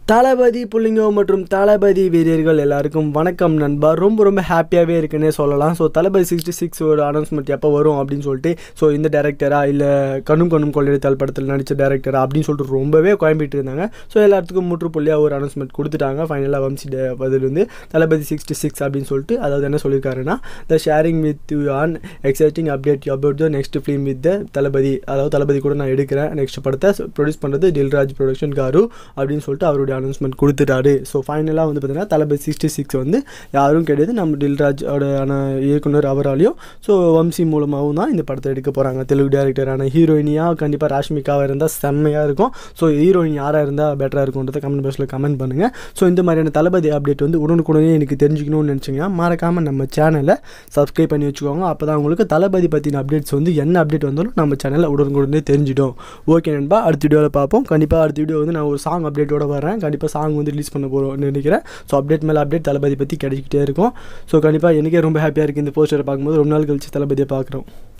தளபதி புள்ளிங்கோ மற்றும் தளபதி வீரர்கள் எல்லாருக்கும் வணக்கம் நண்பா. ரொம்ப ஹாப்பியாகவே இருக்குன்னே சொல்லலாம். ஸோ தளபதி 66 ஒரு அனௌன்ஸ்மெண்ட் எப்போ வரும் அப்படின்னு சொல்லிட்டு, ஸோ இந்த டேரக்டரா இல்லை கண்ணும் கொள்ளையடித்தல் படத்தில் நடித்த டேரக்டரா அப்படின்னு சொல்லிட்டு ரொம்பவே குழம்பிட்டு இருந்தாங்க. ஸோ எல்லாத்துக்கும் முற்றுப்புள்ளியாக ஒரு அனௌன்ஸ்மெண்ட் கொடுத்துட்டாங்க. ஃபைனலாக வம்சி பதிலிருந்து தளபதி 66 அப்படின்னு சொல்லிட்டு, அதாவது என்ன சொல்லியிருக்காருன்னா, the sharing with you an exciting update about the next film with the Thalapathy. அதாவது தளபதி கூட நான் எடுக்கிறேன், நெக்ஸ்ட் படத்தை ப்ரொடியூஸ் பண்ணுறது தில்ராஜ் ப்ரொடக்ஷன் காரு அப்படின்னு சொல்லிட்டு அவருடைய அனௌன்ஸ்மெண்ட் கொடுத்துட்டாரு. ஸோ ஃபைனலாக வந்து பார்த்தீங்கன்னா தளபதி 66 வந்து யாரும் கிடையாது, நம்ம தில்ராஜோட இயக்குனர் அவராலையும் ஸோ வம்சி மூலமாகவும் தான் இந்த படத்தை எடுக்க போகிறாங்க. தெலுங்கு டேரக்டரான ஹீரோயினியாக கண்டிப்பாக ராஷ்மிகாவாக இருந்தால் செம்மையாக இருக்கும். ஸோ ஹீரோயின் யாராக இருந்தால் பெட்டராக இருக்கும்ன்றதை கமெண்ட் பாக்ஸில் கமெண்ட் பண்ணுங்கள். ஸோ இந்த மாதிரியான தளபதி அப்டேட் வந்து உடனுக்குடனே எனக்கு தெரிஞ்சுக்கணும்னு நினச்சிங்கன்னா மறக்காமல் நம்ம சேனலை சப்ஸ்கிரைப் பண்ணி வச்சுக்கோங்க. அப்போ தான் உங்களுக்கு தளபதி பற்றின அப்டேட்ஸ் வந்து என்ன அப்டேட் வந்தாலும் நம்ம சேனலில் உடனுக்குடனே தெரிஞ்சிடும். ஓகே நண்பா, அடுத்த வீடியோவில் பார்ப்போம். கண்டிப்பாக அடுத்த வீடியோ வந்து நான் ஒரு சாங் அப்டேட்டோட வரேன். கண்டிப்பாக சாங் வந்து ரிலீஸ் பண்ண போகிறோம்னு நினைக்கிறேன். ஸோ அப்டேட் மேலே அப்டேட் தளபதி பற்றி கிடைக்கிட்டே இருக்கும். ஸோ கண்டிப்பாக எனக்கே ரொம்ப ஹாப்பியாக இருக்குது இந்த போஸ்டரை பார்க்கும்போது. ரொம்ப நாள் கழிச்சு தளபதியை பார்க்குறோம்.